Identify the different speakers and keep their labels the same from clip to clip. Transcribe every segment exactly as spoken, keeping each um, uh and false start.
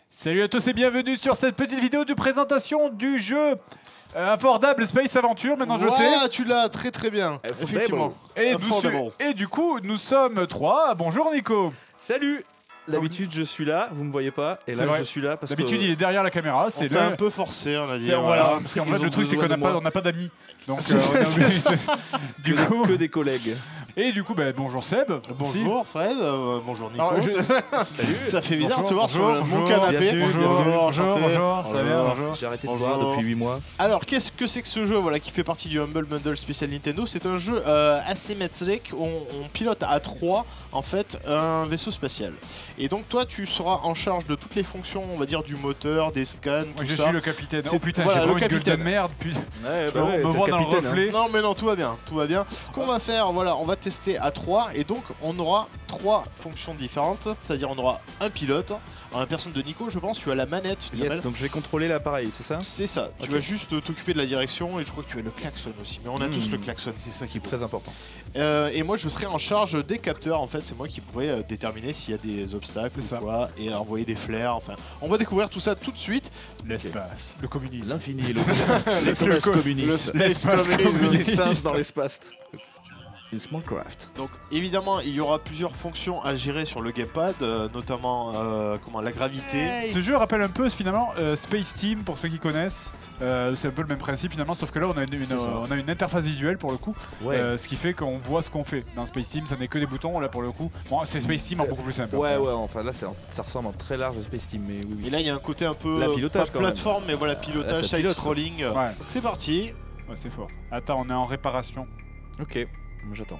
Speaker 1: Salut à tous et bienvenue sur cette petite vidéo de présentation du jeu euh, Affordable Space Aventure. Maintenant je
Speaker 2: voilà,
Speaker 1: le sais.
Speaker 2: Tu l'as très très bien, effectivement.
Speaker 1: Et, nous, et du coup, nous sommes trois. Bonjour Nico.
Speaker 3: Salut. D'habitude je suis là, vous me voyez pas, et là
Speaker 1: vrai.
Speaker 3: je suis là parce que...
Speaker 1: D'habitude il est derrière la caméra, c'est
Speaker 2: le... un peu forcé, on a dit.
Speaker 1: Voilà, voilà, parce qu'en fait le truc c'est qu'on n'a pas, pas d'amis. Donc euh, on a de... du
Speaker 3: que,
Speaker 1: coup...
Speaker 3: que des collègues.
Speaker 1: Et du coup, bah, bonjour Seb.
Speaker 2: Bonjour Fred, euh, bonjour Nico. Alors, je...
Speaker 1: Salut.
Speaker 2: Ça fait bizarre
Speaker 1: bonjour,
Speaker 2: de se voir
Speaker 1: bonjour,
Speaker 2: sur
Speaker 1: bonjour,
Speaker 2: mon canapé.
Speaker 1: Bonjour, bonjour, bonjour, bonjour, ça va bien,
Speaker 3: bonjour. J'ai arrêté de boire depuis huit mois.
Speaker 2: Alors, qu'est-ce que c'est que ce jeu voilà, qui fait partie du Humble Bundle spécial Nintendo? C'est un jeu euh, asymétrique où on, on pilote à trois en fait un vaisseau spatial. Et donc toi, tu seras en charge de toutes les fonctions, on va dire, du moteur, des scans, tout
Speaker 1: je
Speaker 2: ça.
Speaker 1: suis le capitaine. Oh putain,
Speaker 2: voilà,
Speaker 1: j'ai vraiment
Speaker 2: le
Speaker 1: une gueule de
Speaker 2: capitaine.
Speaker 1: merde. Puis...
Speaker 3: Ouais, bah
Speaker 1: on
Speaker 3: ouais,
Speaker 1: me voit dans le reflet.
Speaker 2: Hein. Non mais non, tout va bien, tout va bien. Ce qu'on va faire, voilà, on va tester à trois et donc on aura trois fonctions différentes, c'est-à-dire on aura un pilote, en la personne de Nico, je pense, tu as la manette.
Speaker 3: Yes, donc je vais contrôler l'appareil, c'est ça?
Speaker 2: C'est ça. Tu
Speaker 3: okay.
Speaker 2: vas juste t'occuper de la direction et je crois que tu as le klaxon aussi. Mais on a mmh. tous le klaxon, c'est ça qui est
Speaker 3: très important.
Speaker 2: Euh, et moi, je serai en charge des capteurs. En fait, c'est moi qui pourrais euh, déterminer s'il y a des obstacles ou ça. quoi et envoyer des flares. Enfin, on va découvrir tout ça tout de suite.
Speaker 1: L'espace, le communisme,
Speaker 3: l'infini et l'espace communiste,
Speaker 2: l'espace communiste,
Speaker 3: l'essence dans l'espace. Une small craft.
Speaker 2: Donc évidemment il y aura plusieurs fonctions à gérer sur le gamepad, euh, notamment euh, comment, la gravité.
Speaker 1: Hey. Ce jeu rappelle un peu finalement euh, Space Team pour ceux qui connaissent. Euh, c'est un peu le même principe finalement, sauf que là on a une, une, euh, on a une interface visuelle pour le coup, ouais. euh, ce qui fait qu'on voit ce qu'on fait. Dans Space Team ça n'est que des boutons, là pour le coup, bon, c'est Space Team en beaucoup plus simple.
Speaker 3: Ouais ouais, enfin là ça ressemble en très large à Space Team, mais oui, oui.
Speaker 2: Et là il y a un côté un peu
Speaker 3: la pilotage,
Speaker 2: pas plateforme, mais voilà, pilotage, side-scrolling.
Speaker 1: Ouais.
Speaker 2: Donc c'est parti.
Speaker 1: Ouais, c'est fort. Attends, on est en réparation.
Speaker 3: Ok, moi j'attends.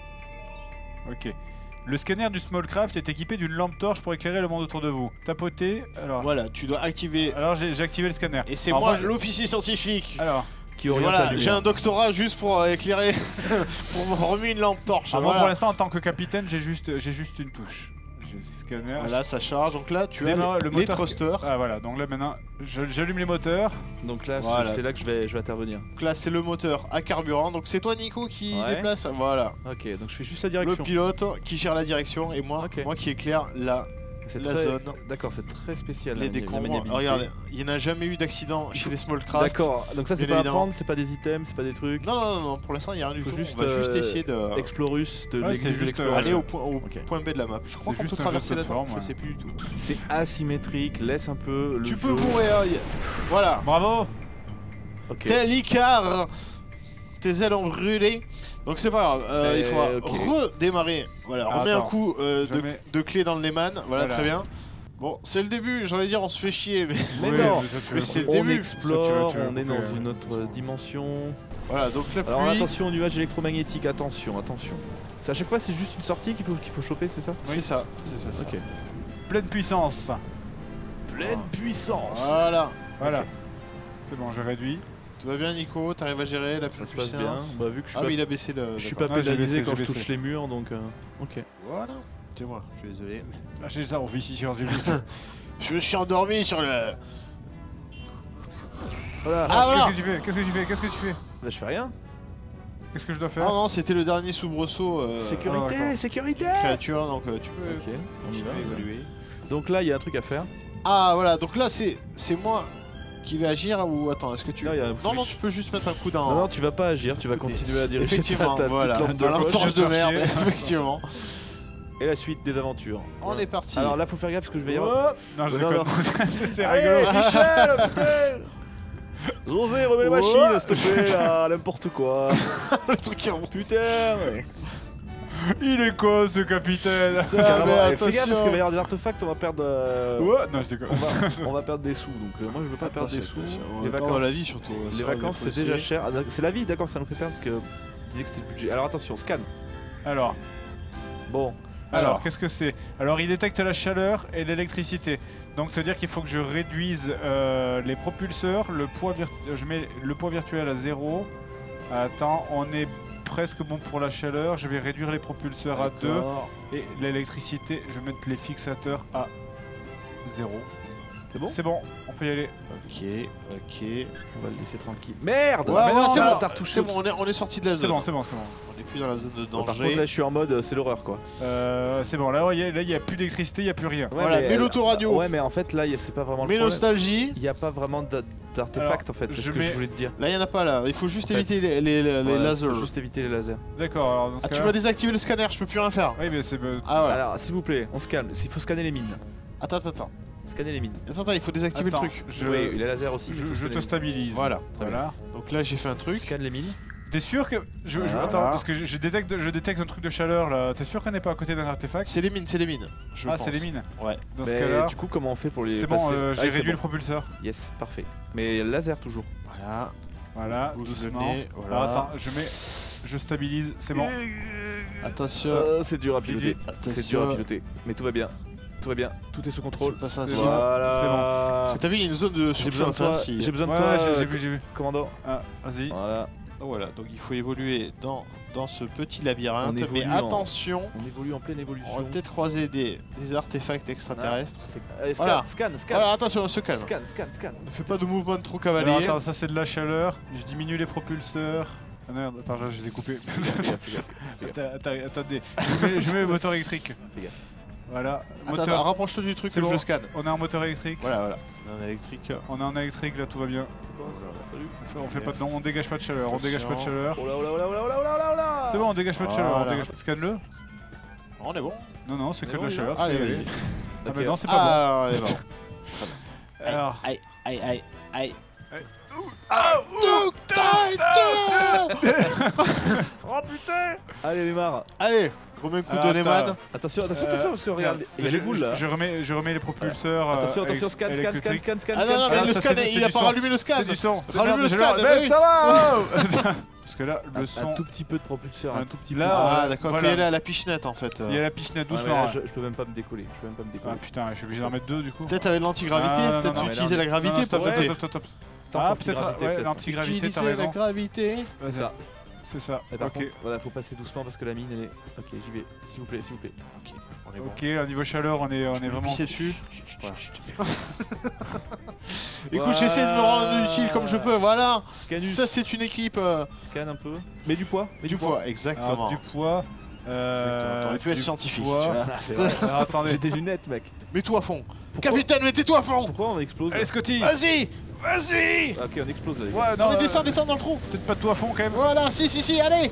Speaker 1: Ok. Le scanner du Smallcraft est équipé d'une lampe torche pour éclairer le monde autour de vous. Tapotez. Alors.
Speaker 2: Voilà, tu dois activer.
Speaker 1: Alors j'ai activé le scanner.
Speaker 2: Et c'est moi, moi l'officier scientifique.
Speaker 1: Alors.
Speaker 3: Qui oriente
Speaker 2: voilà,
Speaker 3: la lumière.
Speaker 2: J'ai un doctorat juste pour euh, éclairer, pour me remettre une lampe torche.
Speaker 1: Ah,
Speaker 2: voilà.
Speaker 1: Moi pour l'instant en tant que capitaine j'ai juste, j'ai juste une touche. Scanner.
Speaker 2: Voilà, ça charge. Donc là, tu as
Speaker 1: non,
Speaker 2: les,
Speaker 1: le
Speaker 2: les thrusters.
Speaker 1: Ah voilà, donc là maintenant, j'allume les moteurs.
Speaker 3: Donc là,
Speaker 2: voilà.
Speaker 3: c'est là que je vais, je vais intervenir.
Speaker 2: Donc là, c'est le moteur à carburant. Donc c'est toi, Nico, qui ouais. déplace. Voilà.
Speaker 3: Ok, donc je fais juste la direction.
Speaker 2: Le pilote qui gère la direction et moi, okay. moi qui éclaire la, la
Speaker 3: très...
Speaker 2: zone.
Speaker 3: D'accord, c'est très spécial.
Speaker 2: Les décombres. Regardez, il n'y en a jamais eu d'accident chez les Smallcraft.
Speaker 3: D'accord, donc ça c'est pas à prendre, c'est pas des items, c'est pas des trucs.
Speaker 2: Non, non, non, non. Pour l'instant il n'y a rien du tout.
Speaker 3: Juste,
Speaker 2: on va euh, juste essayer de.
Speaker 3: Explorus, de
Speaker 1: ouais,
Speaker 3: l'église de l'exploration.
Speaker 2: Aller au, point, au okay. point B de la map. Je crois qu'on peut traverser la forme,
Speaker 1: ouais.
Speaker 2: je sais plus du tout.
Speaker 3: C'est asymétrique, laisse un peu le
Speaker 2: Tu
Speaker 3: jeu.
Speaker 2: peux mourir. Voilà.
Speaker 1: Bravo.
Speaker 3: Okay.
Speaker 2: Tel Icar. Tes ailes ont brûlé. Donc c'est pas grave, euh, il faudra okay. redémarrer. Voilà,
Speaker 1: ah,
Speaker 2: remets
Speaker 1: attends.
Speaker 2: un coup euh, de,
Speaker 1: mets...
Speaker 2: de clé dans le Lehman. Voilà, voilà, très bien. Bon, c'est le début, j'ai envie de dire, on se fait chier, mais,
Speaker 3: mais
Speaker 2: oui,
Speaker 3: non,
Speaker 2: mais c'est le
Speaker 3: on
Speaker 2: début.
Speaker 3: explore,
Speaker 1: ça, tu veux, tu veux,
Speaker 3: on est dans
Speaker 1: euh...
Speaker 3: une autre dimension.
Speaker 2: Voilà, donc la pluie...
Speaker 3: Alors attention aux nuages électromagnétiques, attention, attention. À chaque fois, c'est juste une sortie qu'il faut, qu'il faut choper, c'est ça?
Speaker 2: C'est ça, c'est ça, ça.
Speaker 3: Ok.
Speaker 1: Pleine puissance.
Speaker 3: Pleine oh. puissance.
Speaker 2: Voilà.
Speaker 1: Voilà.
Speaker 2: Okay.
Speaker 1: C'est bon, je réduis.
Speaker 2: Tout va bien, Nico? T'arrives à gérer la
Speaker 3: ça se
Speaker 2: puissance?
Speaker 3: passe bien. Bah, vu que je suis
Speaker 2: ah,
Speaker 3: pas...
Speaker 2: mais il a baissé le...
Speaker 3: Je suis pas pénalisé quand je touche les murs, donc... Euh... Ok.
Speaker 2: Voilà. C'est moi, je suis désolé.
Speaker 1: Lâchez ça, officier scientifique.
Speaker 2: Je me suis endormi sur le...
Speaker 3: Voilà.
Speaker 1: Ah, voilà. Qu'est-ce que tu fais? Qu'est-ce que tu fais? Qu'est-ce que tu fais?
Speaker 3: Bah je fais rien.
Speaker 1: Qu'est-ce que je dois faire?
Speaker 2: Oh non, c'était le dernier soubresaut. Euh...
Speaker 3: Sécurité,
Speaker 2: oh,
Speaker 3: sécurité.
Speaker 2: Créature, donc euh, tu peux...
Speaker 3: Ok, on y va.
Speaker 2: Évoluer.
Speaker 3: Donc là, il y a un truc à faire.
Speaker 2: Ah voilà, donc là c'est c'est moi qui vais agir ou... Attends, est-ce que tu...
Speaker 3: Non,
Speaker 2: non, non, tu peux juste mettre un coup dans...
Speaker 3: Non, non, tu vas pas agir, tu vas continuer à diriger
Speaker 2: effectivement,
Speaker 3: ta, ta
Speaker 2: voilà,
Speaker 3: petite lampe de,
Speaker 2: dans la torche de merde, effectivement.
Speaker 3: Et la suite des aventures.
Speaker 2: On ouais. est parti.
Speaker 3: Alors là, faut faire gaffe parce que je vais y avoir...
Speaker 1: Oh non, je déconne. C'est rigolo.
Speaker 3: Michel, putain. José, remets la machine, s'il te plaît, là, n'importe quoi.
Speaker 2: Le truc qui remonte.
Speaker 3: Putain, ouais.
Speaker 1: Il est con ce capitaine.
Speaker 3: Ah, mais fais gaffe parce qu'il va y avoir des artefacts, on va perdre. Euh...
Speaker 1: Ouais, non, je déconne.
Speaker 3: On va, on va perdre des sous, donc euh, moi je veux pas perdre des sous.
Speaker 2: Les vacances, la vie surtout.
Speaker 3: Les vacances c'est déjà cher. Ah, c'est la vie, d'accord, ça nous fait perdre parce que tu disais que c'était le budget. Alors attention, scan.
Speaker 1: Alors.
Speaker 3: Bon.
Speaker 1: Alors, Alors. qu'est-ce que c'est? Alors, il détecte la chaleur et l'électricité. Donc, ça veut dire qu'il faut que je réduise euh, les propulseurs. Le poids je mets le poids virtuel à zéro. Attends, on est presque bon pour la chaleur. Je vais réduire les propulseurs à deux. Et l'électricité, je vais mettre les fixateurs à zéro.
Speaker 3: C'est bon?
Speaker 1: C'est bon, on peut y aller.
Speaker 2: Ok, ok.
Speaker 3: On va le laisser tranquille. Merde!
Speaker 2: Ouais,
Speaker 3: Mais
Speaker 2: ouais,
Speaker 3: non,
Speaker 2: c'est
Speaker 3: là,
Speaker 2: bon,
Speaker 3: t'as retouché.
Speaker 2: c'est bon, on est, on est sorti de la
Speaker 1: C'est
Speaker 2: zone.
Speaker 1: bon, c'est bon, c'est bon.
Speaker 2: On est plus dans la zone de
Speaker 3: Par
Speaker 2: danger.
Speaker 3: contre, là, je suis en mode, euh, c'est l'horreur quoi.
Speaker 1: Euh, c'est bon, là, ouais, y a- là, il n'y a plus d'électricité, il n'y a plus rien.
Speaker 3: Ouais,
Speaker 2: Voilà, mets
Speaker 3: euh,
Speaker 2: l'autoradio.
Speaker 3: Ouais, mais en fait, là, y a- c'est pas vraiment le
Speaker 2: Mets
Speaker 3: problème.
Speaker 2: nostalgie.
Speaker 3: Il n'y a pas vraiment d'a- d'artefacts en fait, c'est
Speaker 1: je
Speaker 3: ce que
Speaker 1: mets-
Speaker 3: je voulais te dire.
Speaker 2: Là, il y en a pas là. Il faut juste
Speaker 3: En fait,
Speaker 2: éviter les, les, les
Speaker 3: Ouais,
Speaker 2: lasers.
Speaker 3: faut juste éviter les lasers.
Speaker 1: D'accord, alors dans ce
Speaker 2: Ah, tu
Speaker 1: cas-là-
Speaker 2: m'as désactivé le scanner, je peux plus rien faire.
Speaker 1: Oui, mais c'est. euh,
Speaker 2: Ah ouais.
Speaker 3: Alors, s'il vous plaît, on se calme. Il faut scanner les mines.
Speaker 2: Attends, attends, attends.
Speaker 3: Scanner les mines.
Speaker 2: Attends, attends, il faut désactiver
Speaker 1: Attends,
Speaker 2: le truc.
Speaker 1: Je,
Speaker 3: Oui, les lasers aussi. mais
Speaker 1: je,
Speaker 3: faut
Speaker 1: je
Speaker 3: scanner
Speaker 1: te
Speaker 3: les
Speaker 1: stabilise.
Speaker 2: Voilà.
Speaker 3: Très
Speaker 1: Voilà.
Speaker 2: Donc là, j'ai fait un
Speaker 3: mines.
Speaker 2: truc.
Speaker 3: Scanne les mines.
Speaker 1: T'es sûr que. Je, je-
Speaker 3: Voilà.
Speaker 1: attends, parce que je, je détecte, je détecte un truc de chaleur là. T'es sûr qu'on n'est pas à côté d'un artefact?
Speaker 2: C'est les mines, c'est les mines. Je
Speaker 1: Ah,
Speaker 2: pense.
Speaker 1: c'est les mines.
Speaker 2: Ouais.
Speaker 1: Dans ce
Speaker 3: Mais
Speaker 1: cas-là,
Speaker 3: du coup, comment on fait pour les
Speaker 1: c'est bon,
Speaker 3: passer
Speaker 1: euh, j'ai
Speaker 3: Ah, c'est
Speaker 1: réduit le
Speaker 3: bon.
Speaker 1: propulseur.
Speaker 3: Yes, parfait. Mais laser toujours.
Speaker 2: Voilà.
Speaker 1: Voilà,
Speaker 2: Bouge le
Speaker 1: doucement.
Speaker 2: nez, voilà.
Speaker 1: Alors, attends, je mets. Je stabilise, c'est bon.
Speaker 2: Attention.
Speaker 3: Ça, c'est dur à piloter.
Speaker 2: Attention.
Speaker 3: C'est dur à piloter. Mais tout va bien. Tout va bien. Tout est sous contrôle.
Speaker 2: C'est pas ça,
Speaker 1: C'est
Speaker 2: c'est
Speaker 1: bon.
Speaker 3: Voilà.
Speaker 2: Parce que t'as vu, il y a une zone de
Speaker 3: J'ai besoin de
Speaker 2: surchauffe.
Speaker 3: toi.
Speaker 2: hein, si-
Speaker 3: J'ai besoin de
Speaker 1: Ouais,
Speaker 3: toi,
Speaker 1: j'ai- j'ai
Speaker 3: euh,
Speaker 1: vu, j'ai vu.
Speaker 3: commandant.
Speaker 1: Ah, vas-y.
Speaker 3: Voilà.
Speaker 2: Voilà, donc il faut évoluer dans, dans ce petit labyrinthe.
Speaker 3: On évolue
Speaker 2: Mais
Speaker 3: en-
Speaker 2: attention,
Speaker 3: On évolue en pleine évolution.
Speaker 2: on va peut-être croiser des, des artefacts extraterrestres.
Speaker 3: C'est- Allez, scan,
Speaker 2: Voilà.
Speaker 3: scan, scan.
Speaker 2: Voilà, attention, on se calme.
Speaker 3: Scan, scan, scan.
Speaker 2: Ne fais pas de mouvement trop
Speaker 1: Alors,
Speaker 2: cavalier.
Speaker 1: attends, ça c'est de la chaleur. Je diminue les propulseurs. Ah non, attends, je, je les ai coupés.
Speaker 3: Fais gaffe, fais gaffe, fais gaffe.
Speaker 1: Attends, attends, attendez. Je mets, je mets le moteur électrique.
Speaker 3: Fais gaffe.
Speaker 1: Voilà.
Speaker 2: Attends,
Speaker 1: Moteur-
Speaker 2: attends, rapproche-toi du truc
Speaker 1: C'est
Speaker 2: que je
Speaker 1: bon.
Speaker 2: le scanne.
Speaker 1: On est en moteur électrique.
Speaker 2: Voilà, voilà. On est en électrique.
Speaker 1: On est en électrique, là tout va bien.
Speaker 3: Salut.
Speaker 1: On fait, on fait pas de, non, on dégage pas de chaleur. On dégage pas de chaleur.
Speaker 3: Oh là, oh là, oh là, oh là, oh là, oh là, oh là, oh là.
Speaker 1: C'est bon, on dégage pas de chaleur. On
Speaker 2: Voilà.
Speaker 1: dégage... Scanne-le.
Speaker 2: On est bon.
Speaker 1: Non, non, c'est
Speaker 3: On
Speaker 1: que
Speaker 3: est
Speaker 1: de la
Speaker 3: bon,
Speaker 1: chaleur.
Speaker 2: Allez,
Speaker 1: tu peux y
Speaker 2: vas-y.
Speaker 1: aller. Ah,
Speaker 3: Ok.
Speaker 1: mais non, c'est pas
Speaker 2: Ah, on est bon.
Speaker 1: bon. Alors.
Speaker 2: Aïe, aïe, aïe, aïe.
Speaker 1: Ah,
Speaker 2: Ah,
Speaker 1: oh putain!
Speaker 3: Allez, démarre.
Speaker 2: Allez, remets un coup
Speaker 1: Alors,
Speaker 2: de
Speaker 1: attends.
Speaker 2: Neyman.
Speaker 3: Attention, attention,
Speaker 1: Euh,
Speaker 3: attention, parce que regarde, il y a
Speaker 1: je,
Speaker 3: les boules là.
Speaker 1: Je remets, je remets les propulseurs. euh,
Speaker 3: Attention, attention,
Speaker 1: élec-
Speaker 3: scan, scan, scan,
Speaker 1: électriques.
Speaker 3: scan, scan,
Speaker 2: Ah non, non,
Speaker 3: scan,
Speaker 2: mais
Speaker 1: Ah,
Speaker 2: le
Speaker 1: ça,
Speaker 2: scan,
Speaker 1: c'est- c'est
Speaker 2: il a
Speaker 1: du
Speaker 2: pas
Speaker 1: son.
Speaker 2: rallumé le scan.
Speaker 1: C'est du son. C'est
Speaker 2: Rallume
Speaker 1: merde,
Speaker 2: le
Speaker 1: je
Speaker 2: scan,
Speaker 1: l'ai-
Speaker 2: bah
Speaker 1: Mais
Speaker 2: oui.
Speaker 1: ça va! oh Parce que là, le
Speaker 3: Un-
Speaker 1: son.
Speaker 3: Un tout petit peu de propulseur, un
Speaker 1: Un
Speaker 3: tout petit peu.
Speaker 1: Là,
Speaker 2: Ah,
Speaker 1: euh,
Speaker 2: d'accord,
Speaker 1: voilà.
Speaker 2: faut y aller à la pichenette en fait.
Speaker 1: Il y a la piscine
Speaker 3: Ouais, mais
Speaker 1: doucement.
Speaker 3: là,
Speaker 1: ouais.
Speaker 3: je, je peux même pas me décoller. Je peux même pas me
Speaker 1: Ah
Speaker 3: décoller.
Speaker 1: putain, je suis obligé d'en mettre deux du coup.
Speaker 2: Peut-être avec l'antigravité,
Speaker 1: Ah, non,
Speaker 2: peut-être
Speaker 1: non,
Speaker 3: mais là,
Speaker 2: utiliser
Speaker 3: on
Speaker 2: la
Speaker 3: est-
Speaker 2: gravité
Speaker 1: Non, stop,
Speaker 2: pour
Speaker 1: stop,
Speaker 2: aider.
Speaker 1: stop, stop, stop.
Speaker 3: Tant
Speaker 1: Ah,
Speaker 3: qu'antigravité,
Speaker 1: peut-être, ouais,
Speaker 3: peut-être.
Speaker 1: l'antigravité, t'as
Speaker 2: Utiliser la
Speaker 1: raison.
Speaker 2: gravité.
Speaker 3: C'est ça.
Speaker 1: C'est ça.
Speaker 3: Et par
Speaker 1: Ok.
Speaker 3: contre, voilà, faut passer doucement parce que la mine, elle est. Ok, j'y vais. S'il vous plaît, s'il vous plaît.
Speaker 2: Ok, on est bon.
Speaker 1: Ok, au niveau chaleur, on est, on
Speaker 2: Je
Speaker 1: est
Speaker 2: peux
Speaker 1: vraiment.
Speaker 2: pisser dessus.
Speaker 3: Chut, chut,
Speaker 2: Voilà.
Speaker 3: chut, chut.
Speaker 2: Écoute, j'essaie de me rendre utile comme je peux, voilà.
Speaker 3: Scanus.
Speaker 2: Ça, c'est une équipe. euh,
Speaker 3: Scanne un peu. Mets du poids. Mets
Speaker 2: Du poids, exactement.
Speaker 1: Alors, du poids. euh,
Speaker 2: Exactement. T'aurais pu être
Speaker 1: du
Speaker 2: scientifique,
Speaker 1: poids.
Speaker 2: tu vois.
Speaker 3: Ah, c'est vrai.
Speaker 1: Alors, attendez.
Speaker 3: J'ai des lunettes, mec.
Speaker 2: Mets-toi à fond.
Speaker 3: Pourquoi-
Speaker 2: Capitaine, mettez-toi à fond.
Speaker 3: Pourquoi on explose là
Speaker 1: Allez, Scotty!
Speaker 2: Vas-y, vas-y.
Speaker 3: Ok, on explose là, les gars.
Speaker 1: Ouais,
Speaker 2: Non,
Speaker 1: non,
Speaker 2: mais
Speaker 1: euh,
Speaker 2: descends, descends dans le trou.
Speaker 1: peut-être pas tout à fond quand même.
Speaker 2: Voilà, si, si, si, allez.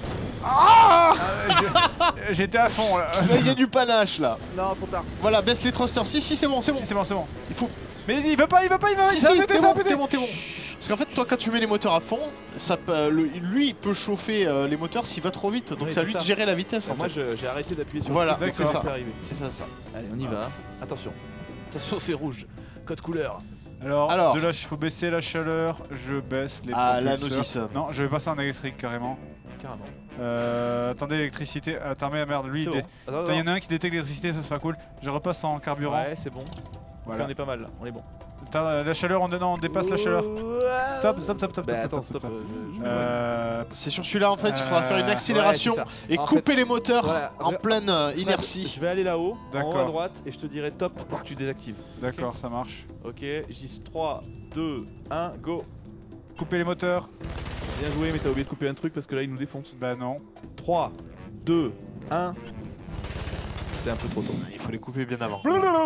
Speaker 1: Ah, je- J'étais à fond là.
Speaker 2: Là, il y a du panache là.
Speaker 3: Non, trop tard.
Speaker 2: Voilà, baisse les thrusters. Si, si, c'est bon, c'est bon.
Speaker 1: Si, c'est bon, c'est bon.
Speaker 2: Il faut.
Speaker 1: Mais il veut pas, il veut pas, il veut pas.
Speaker 2: Si,
Speaker 1: il s'est
Speaker 2: si,
Speaker 1: arrêté,
Speaker 2: t'es
Speaker 1: ça a
Speaker 2: bon,
Speaker 1: pété.
Speaker 2: t'es bon, t'es bon. Parce qu'en fait, toi, quand tu mets les moteurs à fond, ça peut- le- lui, il peut chauffer euh, les moteurs s'il va trop vite. Donc,
Speaker 3: Ouais,
Speaker 2: c'est à
Speaker 3: c'est
Speaker 2: lui
Speaker 3: ça.
Speaker 2: de gérer la vitesse en
Speaker 3: Moi,
Speaker 2: fait.
Speaker 3: je- j'ai arrêté d'appuyer sur
Speaker 2: Voilà,
Speaker 3: le truc,
Speaker 2: c'est
Speaker 3: ça
Speaker 2: ça.
Speaker 3: fait arriver.
Speaker 2: C'est ça, ça.
Speaker 3: Allez, on y va. hein. Attention. Attention, c'est rouge. Code couleur.
Speaker 1: Alors,
Speaker 2: Alors.
Speaker 1: de là, il faut baisser la chaleur. Je baisse les
Speaker 2: Ah, là,
Speaker 1: propulseurs.
Speaker 2: nous y sommes.
Speaker 1: Non, je vais passer en électrique carrément.
Speaker 3: Carrément.
Speaker 1: Euh, attendez, l'électricité. Attends, mais merde, lui,
Speaker 3: C'est
Speaker 1: il
Speaker 3: bon.
Speaker 1: dé-
Speaker 3: Attends,
Speaker 1: Attends, il y en
Speaker 3: attends.
Speaker 1: a un qui détecte l'électricité, ça sera cool. Je repasse en carburant.
Speaker 3: Ouais, c'est bon.
Speaker 1: Voilà.
Speaker 3: On est pas mal là. On est bon.
Speaker 1: Attends, la chaleur, on, non, on dépasse la chaleur. Stop, stop, stop, stop.
Speaker 3: Bah
Speaker 1: stop,
Speaker 3: attends,
Speaker 1: stop,
Speaker 3: stop.
Speaker 1: stop.
Speaker 3: euh, je- je-
Speaker 1: Euh,
Speaker 2: C'est sur celui-là en fait, il faudra
Speaker 1: Euh,
Speaker 2: faire une accélération
Speaker 3: ouais, c'est
Speaker 2: et
Speaker 3: En
Speaker 2: couper les moteurs
Speaker 3: voilà.
Speaker 2: en pleine euh,
Speaker 3: Fred,
Speaker 2: inertie.
Speaker 3: Je vais aller là-haut, en haut
Speaker 1: D'accord.
Speaker 3: à droite, et je te dirai top pour que tu désactives.
Speaker 1: D'accord, ça marche.
Speaker 3: Ok, j'y trois, deux, un, go.
Speaker 1: Couper les moteurs.
Speaker 3: Bien joué, mais t'as oublié de couper un truc parce que là il nous défonce.
Speaker 1: Bah non.
Speaker 3: trois, deux, un. C'était un peu trop tôt.
Speaker 2: Il faut les couper bien avant.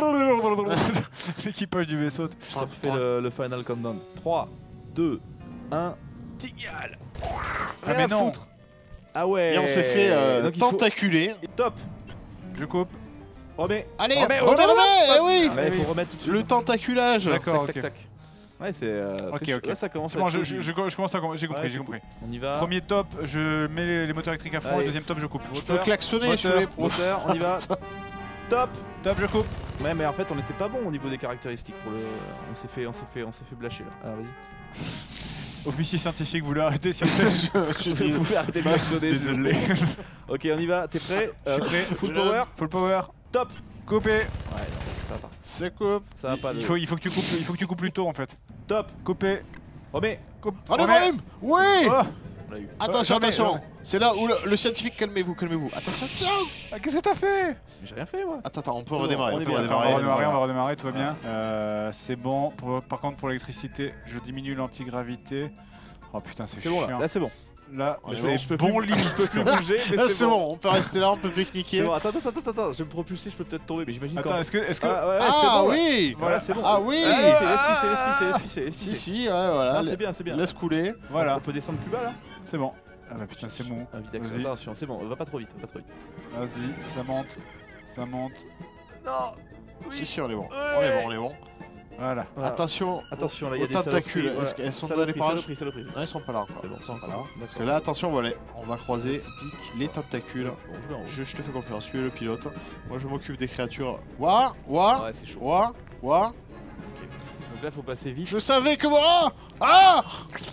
Speaker 1: L'équipage du vaisseau.
Speaker 3: Je te refais le, le final countdown. trois, deux, un. Tigal.
Speaker 1: Ah, mais non.
Speaker 3: Ah ouais.
Speaker 2: Et on s'est fait euh,
Speaker 3: Donc, il faut-
Speaker 2: tentaculer.
Speaker 3: Top.
Speaker 1: Je coupe.
Speaker 3: Remets.
Speaker 2: Allez,
Speaker 1: Remets,
Speaker 2: remets,
Speaker 1: remets,
Speaker 2: remets, eh oui.
Speaker 3: Ouais, il faut remettre tout de suite.
Speaker 2: Le tentaculage.
Speaker 1: D'accord,
Speaker 3: tac,
Speaker 1: ok.
Speaker 3: tac, tac. Ouais, c'est. euh,
Speaker 1: Ok,
Speaker 3: c'est-
Speaker 1: ok.
Speaker 3: Là, ça commence
Speaker 1: C'est
Speaker 3: à
Speaker 1: bon,
Speaker 3: être
Speaker 1: je,
Speaker 3: chaud.
Speaker 1: je, je- je commence à comprendre. J'ai compris,
Speaker 3: Ouais,
Speaker 1: j'ai
Speaker 3: c'est
Speaker 1: compris.
Speaker 3: On y va.
Speaker 1: Premier top, je mets les, les moteurs électriques à fond.
Speaker 3: Allez.
Speaker 1: Et deuxième top, je coupe.
Speaker 2: Je peux
Speaker 3: Moteur,
Speaker 2: klaxonner
Speaker 1: moteur,
Speaker 2: si vous voulez.
Speaker 3: Moteur, on y va. Top.
Speaker 1: Top, je coupe.
Speaker 3: Ouais, mais en fait, on était pas bon au niveau des caractéristiques pour le. On s'est fait, on s'est fait, on s'est fait blasher là. Alors vas-y.
Speaker 1: Officier scientifique, vous voulez arrêter s'il vous plaît.
Speaker 3: Vous pouvez arrêter de klaxonner. s'il vous
Speaker 1: Désolé.
Speaker 3: plaît. Ok, on y va. T'es prêt?
Speaker 1: Je suis prêt.
Speaker 3: Full
Speaker 1: Je-
Speaker 3: power.
Speaker 1: Full power.
Speaker 3: Top.
Speaker 1: Coupé.
Speaker 3: Ouais, non, ça va pas.
Speaker 2: Ça coupe.
Speaker 3: Ça va pas.
Speaker 1: Il
Speaker 3: le-
Speaker 1: faut, il faut que tu coupes, il faut que tu coupes plus tôt en fait.
Speaker 3: Top.
Speaker 1: Coupé.
Speaker 3: Remets.
Speaker 1: Coupe.
Speaker 2: Allez,
Speaker 1: Remets.
Speaker 2: volume. Oui.
Speaker 1: Oh.
Speaker 3: l'a eu.
Speaker 2: Attention,
Speaker 1: Ouais, jamais,
Speaker 2: attention.
Speaker 1: jamais.
Speaker 2: C'est là où le, le scientifique, calmez-vous, calmez-vous. Attention, tiens.
Speaker 1: Ah, qu'est-ce que t'as fait?
Speaker 3: Mais j'ai rien fait moi.
Speaker 2: Attends, attends, on peut
Speaker 3: C'est bon,
Speaker 2: redémarrer.
Speaker 3: on
Speaker 2: On
Speaker 3: est
Speaker 2: peut
Speaker 3: bien,
Speaker 1: Attends, on va
Speaker 2: redémarrer.
Speaker 1: redémarrer, on va
Speaker 2: voilà.
Speaker 1: redémarrer, tout va bien. Euh, c'est bon. Pour- par contre, pour l'électricité, je diminue l'antigravité. Oh putain, c'est
Speaker 3: C'est bon là,
Speaker 1: chiant.
Speaker 3: là c'est bon.
Speaker 1: Là,
Speaker 2: On est
Speaker 1: c'est
Speaker 3: bon, je peux
Speaker 1: bon
Speaker 3: plus-
Speaker 1: limite.
Speaker 3: Je peux plus bouger, mais
Speaker 2: Là, c'est bon, on peut rester là, on peut
Speaker 3: C'est
Speaker 2: pique-niquer.
Speaker 3: bon, attends, attends, attends, attends, je vais me propulser, je peux peut-être tomber, mais j'imagine
Speaker 1: Attends,
Speaker 3: quand.
Speaker 1: est-ce que, est-ce que...
Speaker 3: Ah ouais, ouais,
Speaker 2: Ah
Speaker 3: c'est bon, là.
Speaker 2: oui.
Speaker 3: Voilà, c'est bon.
Speaker 2: Ah oui.
Speaker 3: Laisse pisser, laisse pisser, laisse pisser, laisse pisser, laisse
Speaker 2: Si,
Speaker 3: pisser.
Speaker 2: si, ouais, voilà.
Speaker 3: Ah, c'est bien, c'est bien.
Speaker 2: Laisse couler.
Speaker 1: Voilà,
Speaker 3: On peut descendre plus bas là.
Speaker 1: c'est bon. Ah bah putain, c'est bon.
Speaker 3: Ah, vite d'action,
Speaker 1: Vas-y.
Speaker 3: attention, c'est bon, va pas trop vite, va pas trop vite.
Speaker 1: Vas-y, ça monte, ça monte.
Speaker 3: Non.
Speaker 2: Si, si, on est bon. On est bon, on est bon.
Speaker 1: Voilà.
Speaker 3: Voilà.
Speaker 2: Attention.
Speaker 3: Attention, là il y a
Speaker 2: aux
Speaker 3: des
Speaker 2: tentacules.
Speaker 3: saloperies,
Speaker 2: Est-ce qu'elles sont dans
Speaker 3: Saloperies,
Speaker 2: les parages?
Speaker 3: saloperies, saloperies.
Speaker 2: Non, ils sont pas là encore.
Speaker 3: C'est bon,
Speaker 2: Ils sont
Speaker 3: c'est
Speaker 2: pas
Speaker 3: bon.
Speaker 2: là.
Speaker 3: D'accord.
Speaker 2: Parce que là, attention, voilà, on va croiser
Speaker 3: Typique.
Speaker 2: les tentacules.
Speaker 3: Bon, je vais en haut.
Speaker 2: Je, je te fais confiance, tu es le pilote. Moi, je m'occupe des créatures. Ouah, ouah,
Speaker 3: Ouais, c'est chaud.
Speaker 2: ouah, ouah.
Speaker 3: Donc là, faut passer vite.
Speaker 2: Je savais que moi. Ah.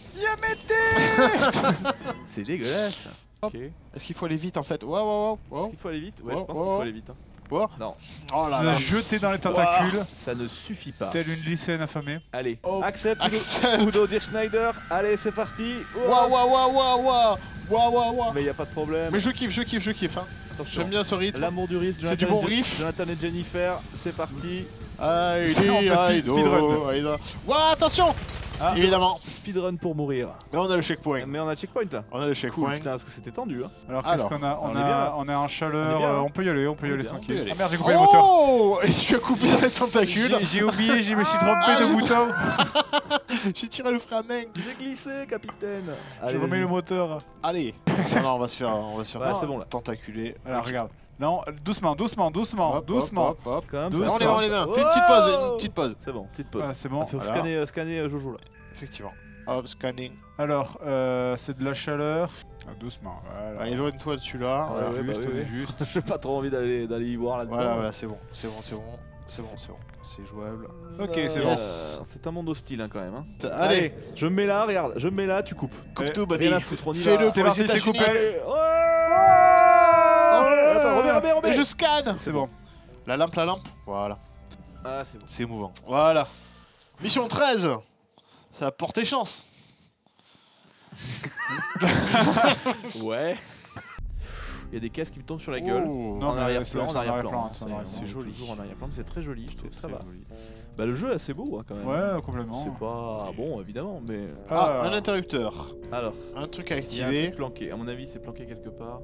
Speaker 3: C'est dégueulasse. Ok. Est-ce
Speaker 2: Est-ce qu'il faut aller vite en fait? Ouah, ouah, ouah.
Speaker 3: qu'il faut aller vite? Ouais,
Speaker 2: Oh,
Speaker 3: je pense
Speaker 2: oh,
Speaker 3: qu'il faut
Speaker 2: oh.
Speaker 3: aller vite. hein.
Speaker 2: Ouah.
Speaker 3: Non,
Speaker 2: Oh là
Speaker 1: On
Speaker 2: là.
Speaker 1: a jeté dans les tentacules,
Speaker 3: ça ne suffit pas.
Speaker 1: telle une lycéenne affamée.
Speaker 3: Allez,
Speaker 1: Oh.
Speaker 3: accepte
Speaker 2: Accepte.
Speaker 3: Udo Dirk Schneider. Allez, c'est parti.
Speaker 2: Ouah, ouah, ouah, ouah, ouah. Ouah, ouah, ouah.
Speaker 3: Mais y a pas de problème.
Speaker 2: Mais je kiffe, je kiffe, je kiffe. Hein.
Speaker 3: Attention.
Speaker 2: J'aime bien ce rythme.
Speaker 3: L'amour du risque.
Speaker 2: C'est du
Speaker 3: Jonathan
Speaker 2: bon
Speaker 3: et Je-
Speaker 2: riff.
Speaker 3: Jonathan et Jennifer, c'est parti.
Speaker 2: Aïe,
Speaker 1: C'est- on fait speed-
Speaker 2: aïe,
Speaker 1: speedrun.
Speaker 2: aïe, aïe. Ouah, attention.
Speaker 1: Ah.
Speaker 2: Évidemment.
Speaker 3: Speedrun pour mourir.
Speaker 2: Mais on a le checkpoint.
Speaker 3: Mais on a le checkpoint là.
Speaker 2: On a le
Speaker 3: Cool,
Speaker 2: checkpoint.
Speaker 3: putain, parce que c'était tendu. Hein.
Speaker 1: Alors qu'est-ce
Speaker 2: Alors,
Speaker 1: qu'on a? On,
Speaker 3: on est
Speaker 1: a,
Speaker 3: bien, là.
Speaker 1: on est en chaleur,
Speaker 3: On est bien,
Speaker 1: euh,
Speaker 3: là.
Speaker 1: on peut y aller, on peut y
Speaker 3: On est
Speaker 1: aller
Speaker 3: bien, on
Speaker 1: tranquille.
Speaker 2: peut y aller.
Speaker 1: Ah merde, j'ai coupé le moteur.
Speaker 2: Oh. Et tu as coupé les tentacules.
Speaker 1: J'ai- J'ai oublié, je me suis trompé
Speaker 2: Ah,
Speaker 1: de
Speaker 2: j'ai-
Speaker 1: bouton.
Speaker 2: J'ai tiré le frein à main.
Speaker 3: J'ai glissé, capitaine.
Speaker 1: Je
Speaker 3: Allez,
Speaker 1: remets
Speaker 3: vas-y.
Speaker 1: le moteur.
Speaker 2: Allez. Non, non, on va se faire, on va se faire.
Speaker 3: Ouais, c'est bon, là.
Speaker 2: Tentaculer.
Speaker 1: Alors regarde. Non, doucement, doucement, doucement,
Speaker 2: Hop,
Speaker 1: doucement.
Speaker 2: hop, hop, hop.
Speaker 3: Quand même,
Speaker 1: Douze,
Speaker 3: ça
Speaker 2: On est
Speaker 3: va.
Speaker 2: bon, on est bien. Fais une petite pause, une petite pause.
Speaker 3: C'est bon, petite pause.
Speaker 1: Ah, c'est bon.
Speaker 3: Il faut
Speaker 2: Voilà.
Speaker 3: scanner, euh, scanner euh, Jojo là.
Speaker 2: Effectivement. Hop, scanning.
Speaker 1: Alors, euh, c'est de la chaleur. Ah, doucement, voilà.
Speaker 2: Allez, éloigne-toi de celui-là.
Speaker 1: Voilà,
Speaker 3: Ouais, ouais,
Speaker 1: juste,
Speaker 3: bah oui,
Speaker 1: on est
Speaker 3: oui.
Speaker 1: juste.
Speaker 3: J'ai pas trop envie d'aller d'aller y voir là-dedans.
Speaker 2: Voilà, voilà, c'est bon. C'est bon, c'est bon. C'est bon, c'est bon. C'est jouable.
Speaker 1: Ok,
Speaker 3: Euh,
Speaker 1: c'est bon.
Speaker 2: Yes.
Speaker 3: C'est un monde hostile hein, quand même. Hein.
Speaker 2: Allez,
Speaker 3: je me mets là, regarde, je me mets là, tu coupes.
Speaker 2: coupe-tout,
Speaker 3: Rien
Speaker 2: baby.
Speaker 3: à foutre, on y
Speaker 2: Fais-le
Speaker 3: va.
Speaker 2: pour
Speaker 1: C'est
Speaker 2: les
Speaker 1: parti, c'est
Speaker 2: États-Unis.
Speaker 1: coupé.
Speaker 3: Allez, ouais.
Speaker 2: Oh,
Speaker 3: Attends, remets, remets, remets.
Speaker 2: Et je scanne.
Speaker 1: C'est bon.
Speaker 2: La lampe, la lampe. Voilà.
Speaker 3: Ah, c'est bon.
Speaker 2: C'est émouvant. Voilà. Mission treize. Ça a porté chance.
Speaker 3: Ouais. Il y a des caisses qui me tombent sur la gueule.
Speaker 2: Oh.
Speaker 1: Non,
Speaker 3: en
Speaker 1: mais
Speaker 3: arrière-plan,
Speaker 1: c'est-
Speaker 3: en
Speaker 1: c'est en
Speaker 3: arrière-plan.
Speaker 1: arrière-plan,
Speaker 3: hein,
Speaker 1: c'est en
Speaker 3: c'est-
Speaker 1: arrière-plan.
Speaker 3: C'est
Speaker 2: C'est joli.
Speaker 3: toujours en arrière-plan, mais c'est très joli, je trouve. Ça va.
Speaker 2: joli.
Speaker 3: Bah le jeu est assez beau hein, quand même.
Speaker 1: Ouais, complètement.
Speaker 3: C'est pas bon évidemment, mais
Speaker 2: Ah,
Speaker 1: Ah.
Speaker 2: un interrupteur.
Speaker 3: alors
Speaker 2: Un truc à
Speaker 3: il y a un
Speaker 2: activer.
Speaker 3: truc planqué. À mon avis, c'est planqué quelque part.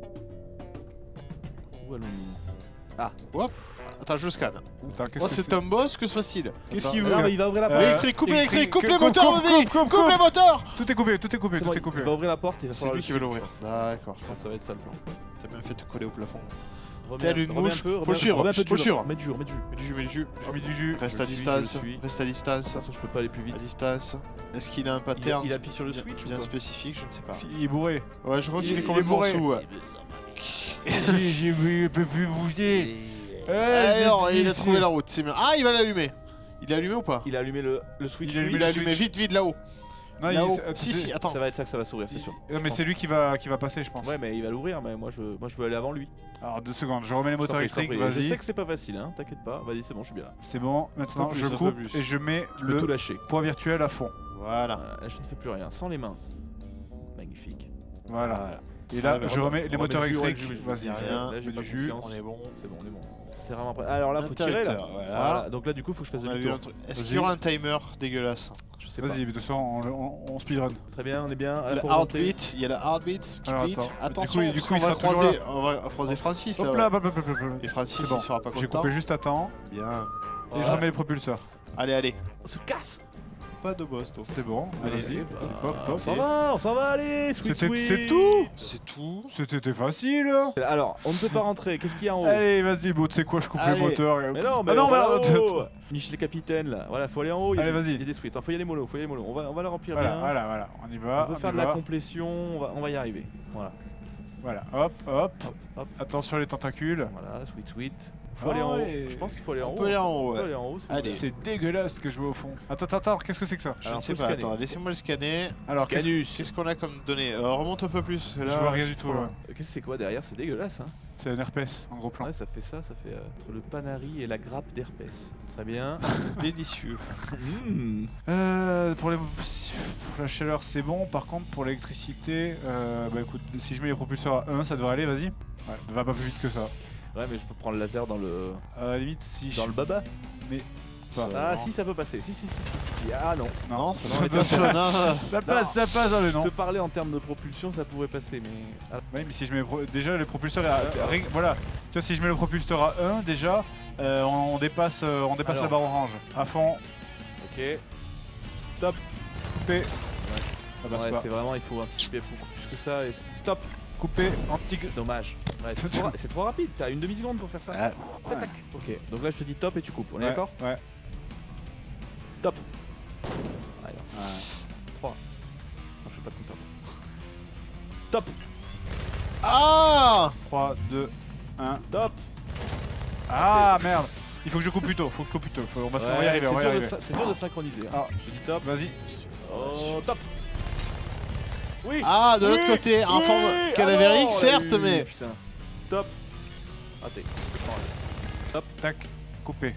Speaker 3: Où allons-nous?
Speaker 2: Hop. Attends, je scanne.
Speaker 1: Attends, qu'est-ce
Speaker 2: Oh,
Speaker 1: que
Speaker 2: c'est un boss, que se passe-t-il? Qu'est-ce qu'il
Speaker 3: Ah,
Speaker 2: veut?
Speaker 3: non, mais il va ouvrir la porte.
Speaker 1: Euh,
Speaker 2: Électrique, coupe
Speaker 1: électrique,
Speaker 2: l'électrique, coupe les
Speaker 1: coupe,
Speaker 2: moteurs,
Speaker 1: coupe,
Speaker 2: baby.
Speaker 1: coupe, coupe,
Speaker 2: Coupe les
Speaker 1: coupe.
Speaker 2: moteurs.
Speaker 1: Tout est coupé, tout est coupé,
Speaker 3: C'est
Speaker 1: tout
Speaker 3: bon,
Speaker 1: est coupé.
Speaker 3: Il va ouvrir la porte et il va
Speaker 2: C'est
Speaker 3: falloir
Speaker 2: lui
Speaker 3: le
Speaker 2: qui veut
Speaker 3: suivre,
Speaker 2: l'ouvrir.
Speaker 3: je pense.
Speaker 2: D'accord.
Speaker 3: Je pense que ça va être ça le plan.
Speaker 2: T'as bien fait de te coller au plafond.
Speaker 3: Remets
Speaker 2: Telle
Speaker 3: un-
Speaker 2: une
Speaker 3: remets un
Speaker 2: mouche.
Speaker 3: peu,
Speaker 2: Faut
Speaker 3: remets
Speaker 2: le
Speaker 3: un-
Speaker 2: suivre,
Speaker 3: remets un peu
Speaker 2: faut
Speaker 3: de
Speaker 2: le
Speaker 3: jus,
Speaker 2: suivre.
Speaker 3: Mets du jus, mets du jus.
Speaker 2: Mets du jus, mets du jus.
Speaker 1: J'ai mis du jus.
Speaker 2: Reste
Speaker 3: Je
Speaker 2: à
Speaker 3: le suis,
Speaker 2: distance.
Speaker 3: je le suis.
Speaker 2: Reste à
Speaker 3: De
Speaker 2: distance.
Speaker 3: toute façon, je peux pas aller plus vite.
Speaker 2: À distance. Est-ce qu'il a un
Speaker 3: Il,
Speaker 2: pattern
Speaker 3: il appuie sur le
Speaker 2: bien-
Speaker 3: switch ou
Speaker 2: bien
Speaker 3: pas
Speaker 2: spécifique? Je ne sais pas.
Speaker 1: Il est bourré.
Speaker 2: Ouais, je crois
Speaker 1: Il-
Speaker 2: qu'il
Speaker 1: il
Speaker 2: est
Speaker 1: est
Speaker 2: complètement
Speaker 1: bourré.
Speaker 2: sous. Ouais.
Speaker 1: J'ai j'ai vu, il peut plus bouger. Eh,
Speaker 2: Alors,
Speaker 1: j'ai
Speaker 2: il a
Speaker 1: dit,
Speaker 2: trouvé
Speaker 1: c'est-
Speaker 2: la route, c'est bien. Ah, il va l'allumer. Il est allumé ou pas?
Speaker 3: Il a allumé le, le switch.
Speaker 1: Il a allumé
Speaker 2: Il
Speaker 1: le
Speaker 2: a allumé
Speaker 1: switch.
Speaker 2: vite, vite là-haut.
Speaker 1: Non, il-
Speaker 2: Là-haut.
Speaker 1: c'est-
Speaker 2: Si,
Speaker 1: c'est-
Speaker 2: si, attends.
Speaker 3: Ça va être ça que ça va s'ouvrir, c'est sûr.
Speaker 1: Non, mais c'est lui qui va, qui va passer, je pense.
Speaker 3: Ouais, mais il va l'ouvrir, mais moi je, moi je veux aller avant lui.
Speaker 1: Alors, deux secondes, je remets les
Speaker 3: Je t'en
Speaker 1: moteurs
Speaker 3: prie, je t'en
Speaker 1: électriques,
Speaker 3: prie. Je sais
Speaker 1: vas-y.
Speaker 3: que c'est pas facile, hein, t'inquiète pas. Vas-y, c'est bon, je suis bien là.
Speaker 1: C'est bon, maintenant
Speaker 2: Pas plus,
Speaker 1: je
Speaker 2: un peu
Speaker 1: coupe
Speaker 2: plus.
Speaker 1: et je mets
Speaker 3: Je peux tout
Speaker 1: le
Speaker 3: lâcher.
Speaker 1: poids virtuel à fond.
Speaker 2: Voilà.
Speaker 3: Voilà, là, je ne fais plus rien, sans les mains. Magnifique.
Speaker 1: Voilà. Et là,
Speaker 2: Ouais,
Speaker 1: je
Speaker 3: on
Speaker 1: remets
Speaker 3: remet
Speaker 1: les moteurs
Speaker 3: le jus, on remet
Speaker 1: électriques.
Speaker 3: le jus,
Speaker 1: Vas-y.
Speaker 2: y a
Speaker 3: je-
Speaker 2: rien.
Speaker 3: Là, j'ai
Speaker 1: Mets
Speaker 3: pas
Speaker 1: du jus.
Speaker 3: confiance.
Speaker 2: On est bon.
Speaker 3: C'est bon, on est bon. C'est vraiment prêt. Alors là, faut tirer là.
Speaker 2: Interrupteur,
Speaker 3: Voilà.
Speaker 2: Voilà.
Speaker 3: Donc là, du coup, faut que je fasse
Speaker 2: On a vu
Speaker 3: demi-tour.
Speaker 2: un truc. Est-ce
Speaker 1: Vas-y.
Speaker 2: qu'il y aura un timer dégueulasse?
Speaker 3: Je sais pas.
Speaker 1: Vas-y, mais de toute façon, on, on, on speedrun.
Speaker 3: Très bien, on est bien.
Speaker 2: Le
Speaker 3: Faut remonter.
Speaker 2: heartbeat, il y a le heartbeat, skip
Speaker 1: Alors,
Speaker 2: beat.
Speaker 1: attends.
Speaker 2: Attention,
Speaker 1: Du coup, du
Speaker 2: parce
Speaker 1: coup,
Speaker 2: qu'on
Speaker 1: il
Speaker 2: va
Speaker 1: sera toujours
Speaker 2: croiser, on va croiser Francis là.
Speaker 1: Hop
Speaker 2: ouais.
Speaker 1: là, hop, hop, hop, hop, hop.
Speaker 2: Et Francis,
Speaker 1: C'est bon.
Speaker 2: il sera pas
Speaker 1: J'ai
Speaker 2: content.
Speaker 1: coupé juste à temps
Speaker 2: Bien.
Speaker 1: et je
Speaker 3: Voilà.
Speaker 1: remets les propulseurs.
Speaker 2: Allez, allez.
Speaker 3: On se casse.
Speaker 2: Pas de boss, toi.
Speaker 1: C'est bon,
Speaker 2: Allez-y.
Speaker 1: allez-y.
Speaker 3: Bah,
Speaker 1: Hop,
Speaker 3: on
Speaker 1: hop.
Speaker 3: s'en va, on s'en va, allez. Sweet,
Speaker 1: C'était-
Speaker 3: sweet.
Speaker 1: c'est tout.
Speaker 2: C'est tout.
Speaker 1: C'était facile.
Speaker 3: Alors, on ne peut pas rentrer. Qu'est-ce qu'il y a en haut?
Speaker 1: Allez, vas-y, bon, tu sais quoi, je coupe
Speaker 2: Allez.
Speaker 1: le moteur. et-
Speaker 3: Mais non, mais
Speaker 1: Ah non,
Speaker 3: on va
Speaker 1: mais-
Speaker 3: là-haut. Niche les capitaines là. Voilà, faut aller en haut. il y a
Speaker 1: Allez,
Speaker 3: des-
Speaker 1: vas-y.
Speaker 3: Il y a des suites. Faut y aller mollo, faut y aller mollo. On va, on va la remplir
Speaker 1: Voilà,
Speaker 3: bien.
Speaker 1: voilà, voilà. On y va.
Speaker 3: On veut
Speaker 1: y
Speaker 3: faire de la
Speaker 1: va.
Speaker 3: complétion. On va, on va y arriver. Voilà.
Speaker 1: Voilà, hop, hop.
Speaker 3: Hop.
Speaker 1: Attention les tentacules.
Speaker 3: Voilà, sweet, sweet. faut aller en haut.
Speaker 1: ouais.
Speaker 3: Je pense qu'il faut aller en
Speaker 2: On
Speaker 3: haut.
Speaker 2: peut aller en haut,
Speaker 3: On peut
Speaker 2: ouais.
Speaker 3: aller en haut. c'est
Speaker 2: Allez.
Speaker 3: bon.
Speaker 1: C'est dégueulasse ce que je vois au fond. Attends, attends, attends, qu'est-ce que c'est que ça?
Speaker 2: Je
Speaker 3: Alors,
Speaker 2: ne sais
Speaker 3: faut
Speaker 2: pas,
Speaker 3: scanner.
Speaker 2: attends, laissez-moi le scanner.
Speaker 1: Alors, qu'est-ce
Speaker 3: Scanus.
Speaker 2: Qu'est-ce qu'on a comme données euh, Remonte un peu plus. parce que
Speaker 1: je
Speaker 2: là,
Speaker 1: vois rien du
Speaker 2: suis
Speaker 1: tout
Speaker 2: trop
Speaker 1: là.
Speaker 2: loin.
Speaker 3: Euh, Qu'est-ce que c'est quoi derrière? C'est dégueulasse, hein.
Speaker 1: C'est un herpès en gros plan.
Speaker 3: Ouais, ça fait ça, ça fait euh, entre le panari et la grappe d'herpès. Très bien.
Speaker 2: Délicieux.
Speaker 3: Mmh.
Speaker 1: Euh, pour, les... pour la chaleur, c'est bon. Par contre, pour l'électricité, euh, bah écoute, si je mets les propulseurs à un, ça devrait aller, vas-y. Ouais, va pas plus vite que ça.
Speaker 3: Ouais, mais je peux prendre le laser dans le
Speaker 1: À la limite, si
Speaker 3: dans
Speaker 1: je...
Speaker 3: le baba.
Speaker 1: Mais...
Speaker 2: Ça,
Speaker 3: Ah
Speaker 2: non.
Speaker 3: si, ça peut passer. Si si si si si. si. Ah non.
Speaker 2: Non, ça
Speaker 1: Non,
Speaker 2: doit être
Speaker 1: ça-
Speaker 2: ça. Non,
Speaker 1: Ça passe, ça passe, ah, mais
Speaker 3: Je
Speaker 1: non.
Speaker 3: te parlais en termes de propulsion, ça pourrait passer, mais ah,
Speaker 1: Ouais, mais si je mets pro- déjà les propulseurs à... ré- voilà. Tu vois, si je mets le propulseur à un, déjà, euh, on, on dépasse, euh, on dépasse
Speaker 3: Alors.
Speaker 1: la barre orange. À fond,
Speaker 3: ok.
Speaker 1: coupé. Ça passe
Speaker 3: Ouais,
Speaker 1: pas.
Speaker 3: c'est vraiment, il faut anticiper beaucoup plus que ça. Et c'est top.
Speaker 1: Coupé, anti...
Speaker 3: Dommage. Ouais, c'est trop, ra- c'est trop rapide. T'as une demi seconde pour faire ça.
Speaker 2: Ah,
Speaker 3: Tac, tac. Ok. Donc là, je te dis top et tu coupes. On est
Speaker 1: Ouais,
Speaker 3: d'accord?
Speaker 1: Ouais.
Speaker 3: Top. Alors. trois. Non, je fais pas de compteur. Top.
Speaker 2: Ah
Speaker 1: trois, deux, un.
Speaker 3: Top.
Speaker 1: Ah merde. Il faut que je coupe plus tôt, faut que je coupe plus tôt. Faut- on va, se- on va y
Speaker 3: Ouais,
Speaker 1: arriver, on
Speaker 3: c'est
Speaker 1: va y
Speaker 3: dur, de
Speaker 1: arriver.
Speaker 3: sy- c'est dur de synchroniser. hein.
Speaker 1: Ah.
Speaker 3: Je te dis top.
Speaker 1: Vas-y.
Speaker 3: Oh, top. Oui.
Speaker 2: Ah, de l'autre
Speaker 3: Oui,
Speaker 2: côté, en
Speaker 3: oui.
Speaker 2: forme
Speaker 3: Ah
Speaker 2: cadavérique,
Speaker 3: non,
Speaker 2: certes,
Speaker 3: oui,
Speaker 2: mais.
Speaker 3: Putain. Top. Raté.
Speaker 1: Tac, coupé.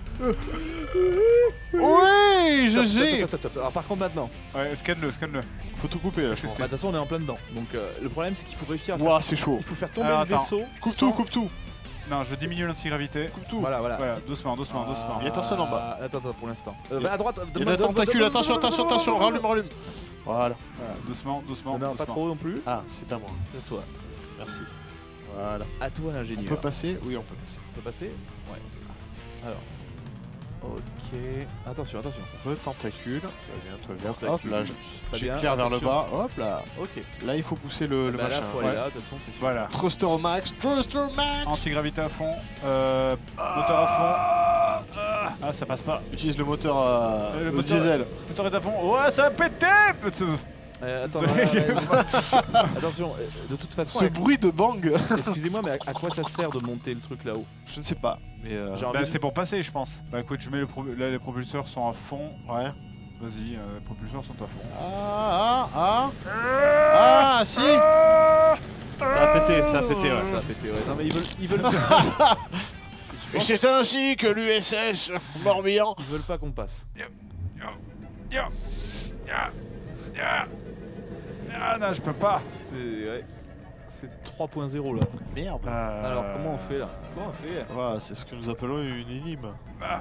Speaker 2: Oui,
Speaker 3: Top,
Speaker 2: G G.
Speaker 3: top, top, top, top. Alors par contre maintenant,
Speaker 1: Ouais, scanne-le, scanne-le.
Speaker 2: Faut tout couper là, je
Speaker 1: que
Speaker 2: pense.
Speaker 3: bah, de toute façon on est en plein dedans. Donc euh, le problème c'est qu'il faut réussir à faire,
Speaker 2: Ouah, c'est chaud.
Speaker 3: il faut faire tomber
Speaker 1: Alors,
Speaker 3: le
Speaker 1: attends.
Speaker 3: vaisseau.
Speaker 2: Coupe
Speaker 3: sans-
Speaker 2: tout, coupe tout.
Speaker 1: Non, je diminue l'antigravité.
Speaker 2: Coupe tout.
Speaker 3: Voilà, voilà.
Speaker 1: Voilà, doucement, doucement, doucement.
Speaker 2: Il y a personne en bas.
Speaker 3: Attends, attends pour l'instant. Euh,
Speaker 2: Il y a-
Speaker 3: va à droite.
Speaker 2: Il y a de la tentacule, attention, attention, attention, rallume, rallume. Voilà.
Speaker 1: Voilà, doucement, doucement.
Speaker 3: Non,
Speaker 1: doucement.
Speaker 3: pas trop non plus.
Speaker 2: Ah, c'est à moi.
Speaker 3: C'est à toi.
Speaker 2: Merci. Voilà.
Speaker 3: À toi
Speaker 2: On
Speaker 3: l'ingénieur.
Speaker 2: peut passer? Oui, on peut passer.
Speaker 3: On peut passer? Ouais. Alors. Ok. Attention, attention.
Speaker 2: Retentacule. Tout va bien, tout va bien. Hop
Speaker 3: Tentacule.
Speaker 2: là, je-
Speaker 3: Très
Speaker 2: j'éclaire
Speaker 3: bien,
Speaker 2: vers le
Speaker 3: attention.
Speaker 2: bas. Hop là.
Speaker 3: Ok.
Speaker 2: Là, il faut pousser le, le
Speaker 3: Bah,
Speaker 2: machin.
Speaker 3: là, faut aller
Speaker 1: ouais.
Speaker 3: là, de toute façon, c'est sûr.
Speaker 1: Voilà.
Speaker 2: Thruster au max. Thruster au max.
Speaker 1: Antigravité à fond. Euh, moteur à fond. Ah, ça passe pas.
Speaker 2: Utilise le moteur, euh,
Speaker 1: Euh, le
Speaker 2: le
Speaker 1: moteur-
Speaker 2: diesel.
Speaker 1: Moteur est à fond. Ouais, ça a pété.
Speaker 3: Euh, attends,
Speaker 1: C'est-
Speaker 3: ouais, ouais, ouais. Attention, euh, de toute façon,
Speaker 2: Ce
Speaker 3: avec-
Speaker 2: bruit de bang.
Speaker 3: excusez-moi, mais à, à quoi ça sert de monter le truc là-haut?
Speaker 2: Je ne sais pas. Mais euh,
Speaker 3: Genre-
Speaker 1: Bah, c'est pour passer, je pense. Bah, écoute, je mets le pro- là, les propulseurs sont à fond.
Speaker 2: ouais.
Speaker 1: Vas-y, euh, les propulseurs sont à fond.
Speaker 2: Ah, ah, ah. Ah, si. Ça a pété, ça a pété, ouais.
Speaker 3: Ça a pété, ouais. Non, mais ils veulent, ils veulent,
Speaker 2: Et c'est ainsi que l'U S S Morbihan.
Speaker 3: ils veulent pas qu'on passe.
Speaker 1: Ah non, je peux pas.
Speaker 3: C'est ouais. C'est trois point zéro là.
Speaker 2: Merde.
Speaker 1: Euh,
Speaker 3: Alors comment on fait là? Comment on fait?
Speaker 2: Voilà, c'est ce que nous appelons une énigme.
Speaker 1: Ah.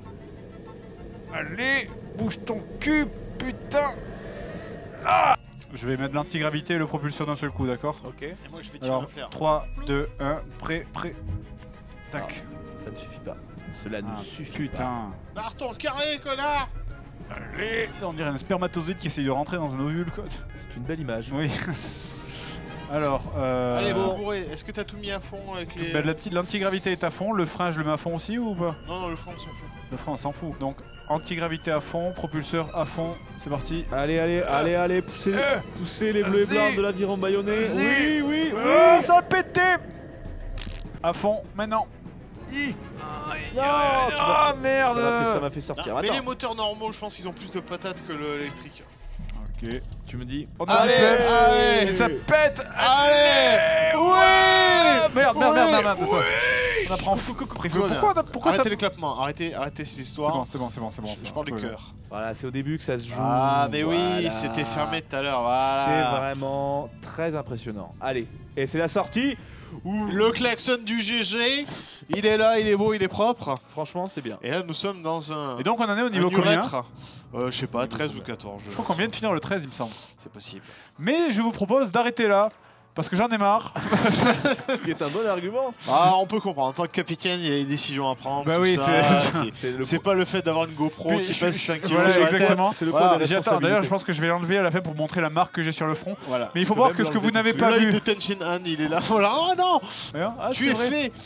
Speaker 1: Allez, bouge ton cul, putain. Ah. Je vais mettre l'antigravité et le propulseur d'un seul coup, d'accord?
Speaker 3: Ok.
Speaker 2: Et moi je vais
Speaker 1: Alors, trois, deux, un, prêt, prêt. Tac.
Speaker 3: Ça ne suffit pas. Cela
Speaker 1: Ah,
Speaker 3: ne suffit pas.
Speaker 1: putain.
Speaker 2: Barre ton carré, connard.
Speaker 1: Allez. Putain, on dirait un spermatozoïde qui essaye de rentrer dans un ovule, quoi.
Speaker 3: C'est une belle image.
Speaker 1: Oui. Alors, euh...
Speaker 2: Allez,
Speaker 3: bon.
Speaker 2: faut bourrer. Est-ce que t'as tout mis à fond avec les.
Speaker 1: bah, l'anti- l'antigravité est à fond, le frein je le mets à fond aussi ou pas?
Speaker 2: Non, non, le front on s'en fout.
Speaker 1: Le frein on s'en fout. Donc antigravité à fond, propulseur à fond, c'est parti.
Speaker 3: Allez, allez, allez, allez, poussez,
Speaker 1: Euh,
Speaker 3: poussez les bleus et
Speaker 1: vas-y.
Speaker 3: blancs de l'aviron baïonné.
Speaker 1: Vas-y.
Speaker 3: Oui, oui, oui.
Speaker 1: Ah, ça a pété. À fond, maintenant. Hi.
Speaker 3: Non, tu
Speaker 1: Ah
Speaker 3: m'as-
Speaker 1: merde.
Speaker 3: Ça m'a fait, ça m'a fait sortir.
Speaker 2: mais
Speaker 3: Attends,
Speaker 2: les moteurs normaux, je pense qu'ils ont plus de patates que l'électrique.
Speaker 1: Ok.
Speaker 3: tu me dis.
Speaker 1: On a
Speaker 2: Allez,
Speaker 1: des peps.
Speaker 2: allez.
Speaker 1: Et ça pète.
Speaker 2: Allez.
Speaker 1: Ouais. Merde, merde, merde,
Speaker 2: Oui.
Speaker 1: merde, merde, ça. On apprend. Pourquoi, pourquoi ça?
Speaker 2: Arrêtez les clappements, arrêtez, arrêtez ces
Speaker 1: C'est
Speaker 2: histoires.
Speaker 1: bon, c'est bon, c'est bon, c'est bon.
Speaker 2: je,
Speaker 1: c'est
Speaker 2: je
Speaker 1: bon,
Speaker 2: parle du
Speaker 1: tout va bien.
Speaker 2: cœur.
Speaker 3: Voilà, c'est au début que ça se joue.
Speaker 2: Ah, mais oui,
Speaker 3: Voilà.
Speaker 2: c'était fermé tout à l'heure. Voilà.
Speaker 3: C'est vraiment très impressionnant. Allez, et c'est la sortie.
Speaker 2: Le klaxon du G G, il est là, il est beau, il est propre.
Speaker 3: Franchement, c'est bien.
Speaker 2: Et là, nous sommes dans un.
Speaker 1: Et donc on en est au niveau
Speaker 2: un
Speaker 1: combien?
Speaker 2: urètre. Euh, Je sais pas, treize ou quatorze.
Speaker 1: Je crois qu'on vient de finir le treize, il me semble.
Speaker 2: C'est possible.
Speaker 1: Mais je vous propose d'arrêter là. Parce que j'en ai marre.
Speaker 3: Ce qui est un bon argument.
Speaker 2: Ah, on peut comprendre. En tant que capitaine, il y a des décisions à prendre.
Speaker 1: Bah
Speaker 2: tout
Speaker 1: oui,
Speaker 2: ça,
Speaker 1: c'est-
Speaker 2: puis
Speaker 3: C'est le
Speaker 2: C'est pas le fait d'avoir une GoPro
Speaker 1: Puis,
Speaker 2: qui
Speaker 1: je-
Speaker 2: pèse
Speaker 1: je-
Speaker 2: cinq kilos
Speaker 1: voilà,
Speaker 2: sur la tête.
Speaker 1: exactement.
Speaker 3: C'est le
Speaker 2: Voilà.
Speaker 3: poids des
Speaker 1: J'attends,
Speaker 3: responsabilités.
Speaker 1: d'ailleurs, je pense que je vais l'enlever à la fin pour montrer la marque que j'ai sur le front.
Speaker 2: Voilà.
Speaker 1: Mais il faut
Speaker 3: peux
Speaker 1: voir
Speaker 3: même
Speaker 1: que ce que vous
Speaker 3: l'enlever
Speaker 1: n'avez
Speaker 3: tout de
Speaker 1: pas
Speaker 2: Le light
Speaker 1: vu.
Speaker 2: de Tenshin Han, il est là. Voilà. Oh non,
Speaker 1: Ah,
Speaker 2: tu
Speaker 1: c'est
Speaker 2: es
Speaker 1: vrai.
Speaker 2: fait.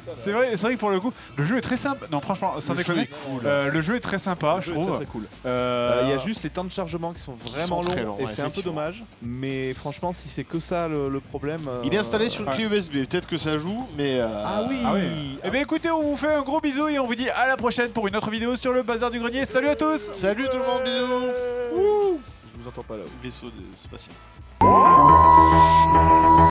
Speaker 1: C'est vrai, c'est vrai que pour le coup, le jeu est très sympa. Non, franchement, sans
Speaker 2: Le jeu
Speaker 1: déconner,
Speaker 2: est cool.
Speaker 1: euh, le jeu est très sympa,
Speaker 3: Le
Speaker 1: je
Speaker 3: jeu est très,
Speaker 1: trouve.
Speaker 3: très cool.
Speaker 1: Euh,
Speaker 3: Il euh, y a juste les temps de chargement qui sont vraiment
Speaker 2: sont très
Speaker 3: longs
Speaker 2: longs,
Speaker 3: et
Speaker 2: ouais,
Speaker 3: c'est un peu
Speaker 2: effectivement.
Speaker 3: dommage. Mais franchement, si c'est que ça le, le problème. euh,
Speaker 2: Il est installé sur une
Speaker 1: ouais.
Speaker 2: clé U S B, peut-être que ça joue, mais. euh,
Speaker 3: Ah oui.
Speaker 1: Ah oui. Eh bien écoutez, on vous fait un gros bisou et on vous dit à la prochaine pour une autre vidéo sur le bazar du grenier. Salut à tous.
Speaker 2: Salut tout le monde, bisous.
Speaker 3: Je vous entends pas là.
Speaker 2: Vaisseau de spatial.